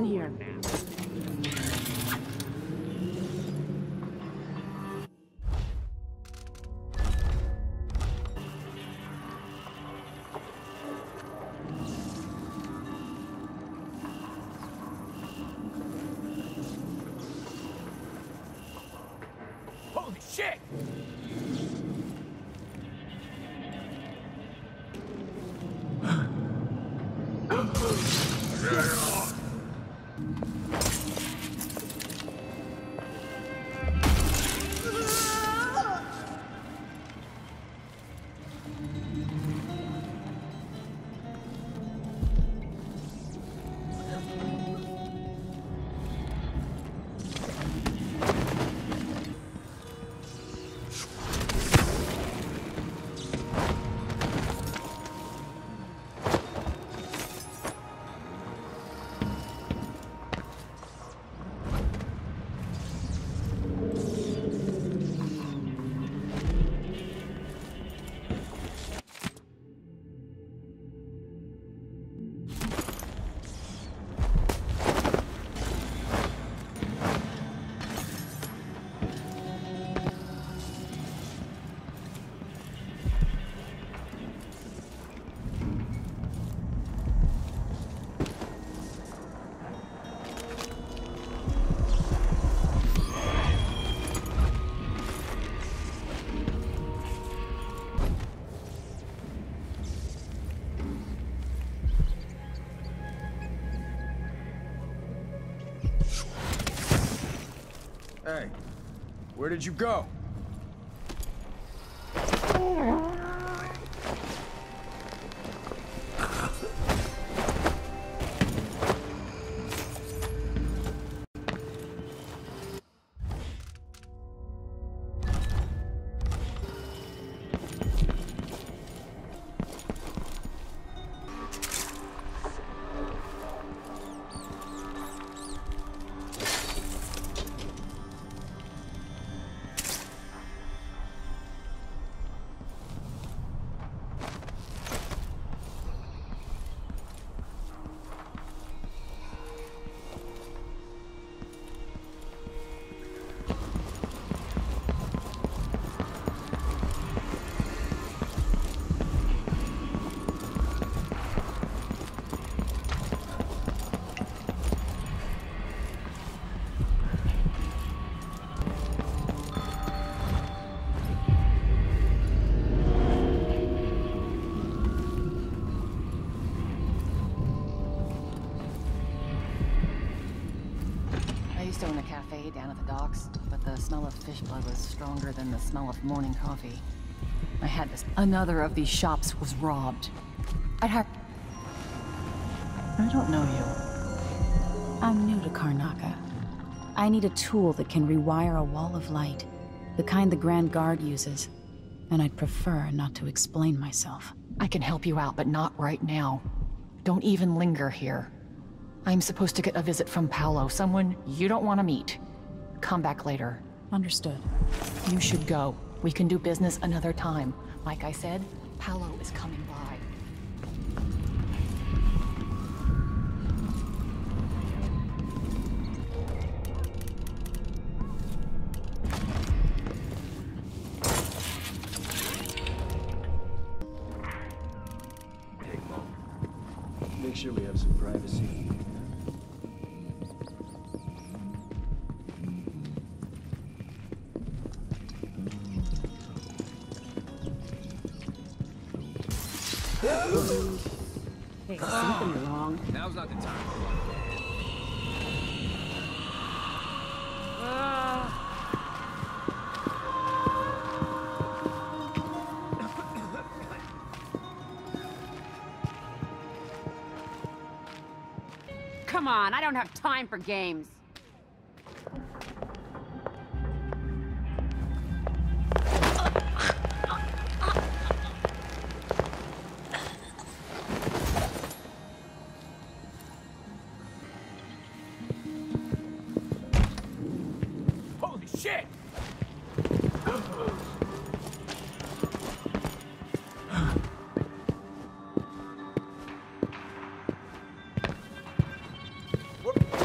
on here? Holy shit! Hey, where did you go? I used to own a cafe down at the docks, but the smell of fish blood was stronger than the smell of morning coffee. I had this. Another of these shops was robbed. I don't know you. I'm new to Karnaca. I need a tool that can rewire a wall of light, the kind the Grand Guard uses, and I'd prefer not to explain myself. I can help you out, but not right now. Don't even linger here. I'm supposed to get a visit from Paolo, someone you don't want to meet. Come back later. Understood. You should go. We can do business another time. Like I said, Paolo is coming by. Take Mom. Make sure we have some privacy. Hey, something wrong. Now's not the time. Come on, I don't have time for games. Holy shit! Whoop.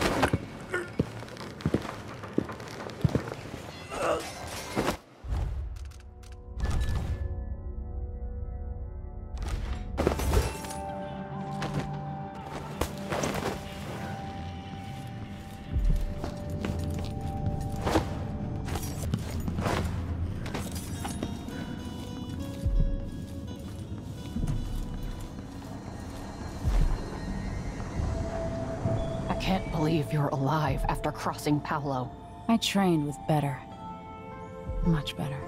can't believe you're alive after crossing Paolo. I trained with better. Much better.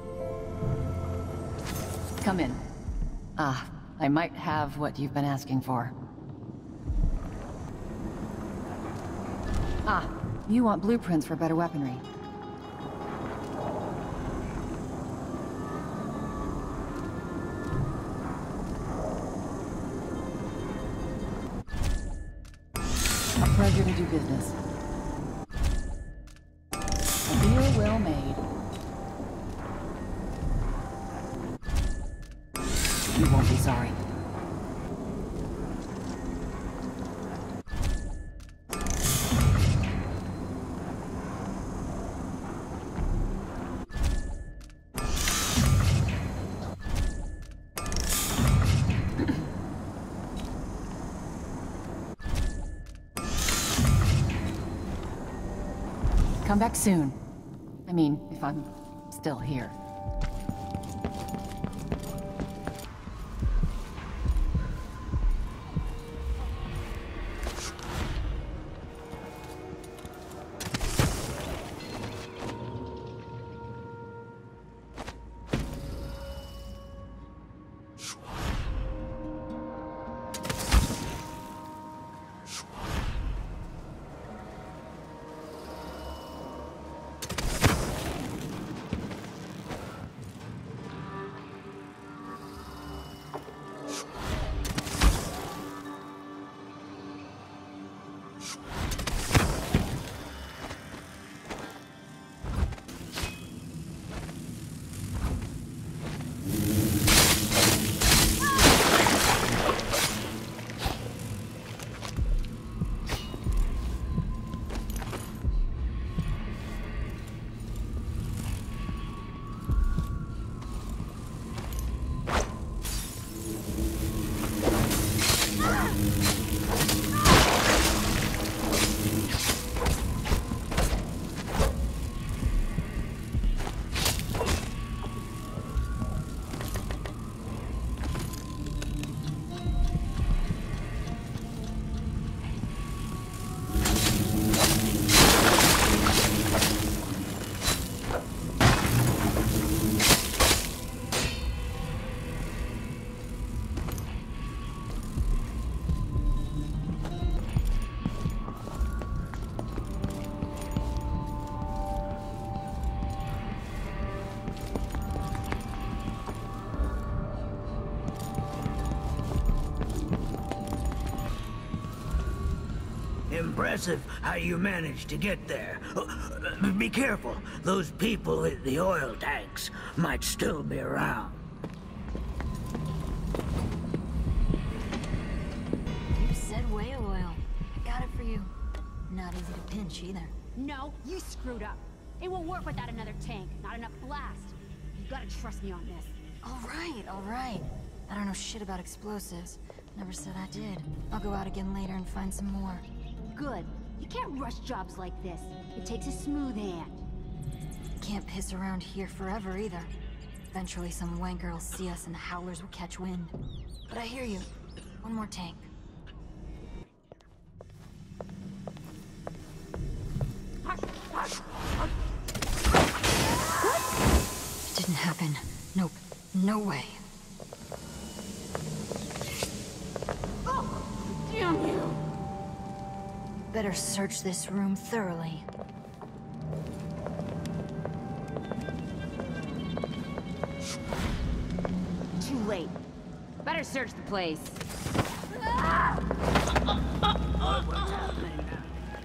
Come in. I might have what you've been asking for. You want blueprints for better weaponry. A pleasure to do business. A deal well made. You won't be sorry. Come back soon. I mean, if I'm still here. Impressive how you managed to get there. Be careful. Those people in the oil tanks might still be around. You said whale oil. I got it for you. Not easy to pinch either. No, you screwed up. It won't work without another tank. Not enough blast. You gotta trust me on this. All right. I don't know shit about explosives. Never said I did. I'll go out again later and find some more. Good. You can't rush jobs like this. It takes a smooth hand. Can't piss around here forever either. Eventually some wanker will see us and the Howlers will catch wind. But I hear you. One more tank. It didn't happen. Nope. No way. Oh, damn you! Better search this room thoroughly. Too late. Better search the place. What's happening now?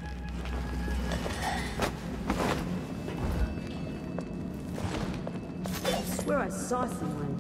I swear I saw someone.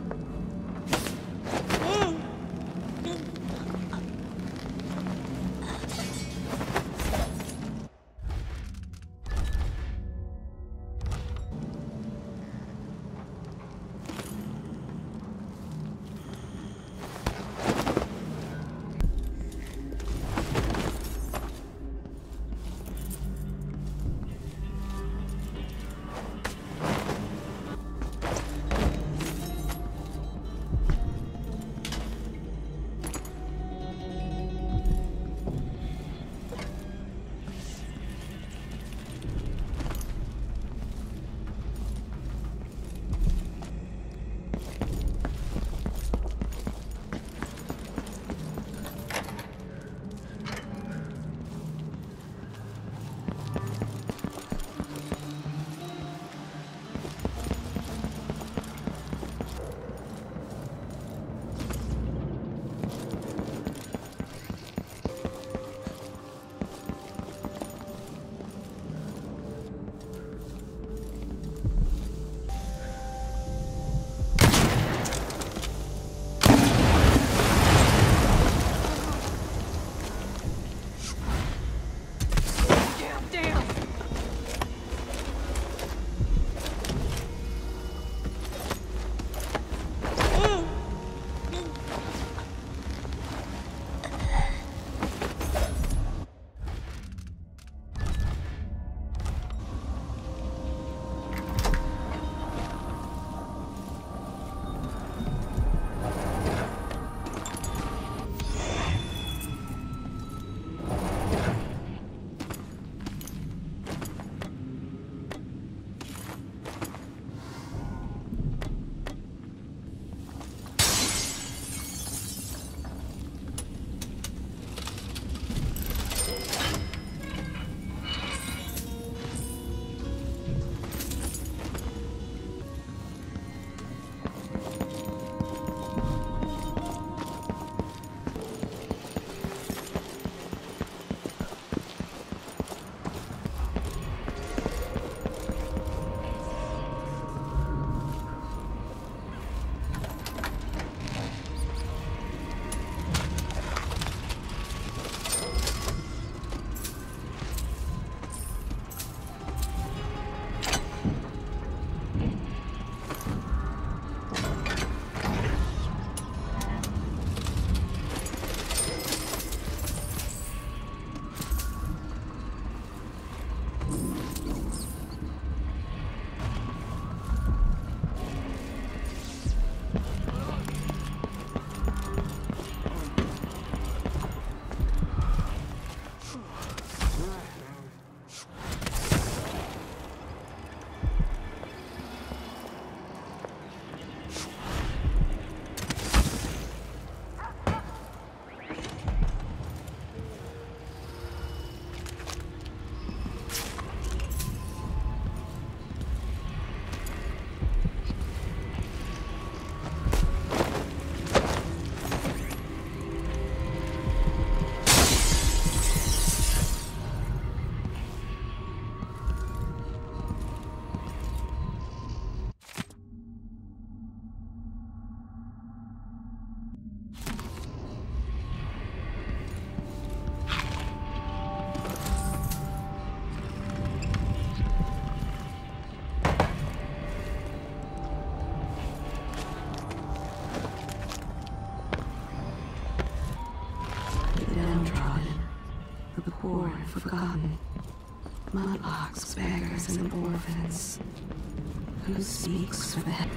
poor and forgotten. Mudlarks, beggars, and orphans. Who speaks for them?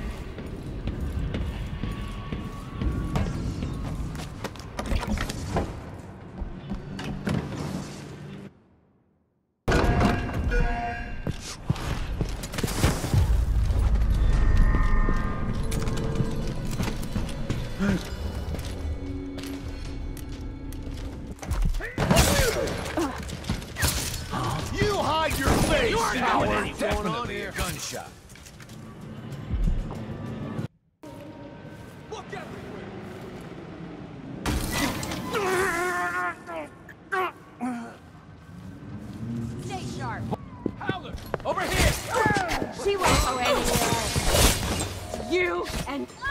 You hide your face! You aren't going anywhere. Going on here? Gunshot. Look everywhere! Stay sharp. Howler! Over here! She won't go anywhere. You and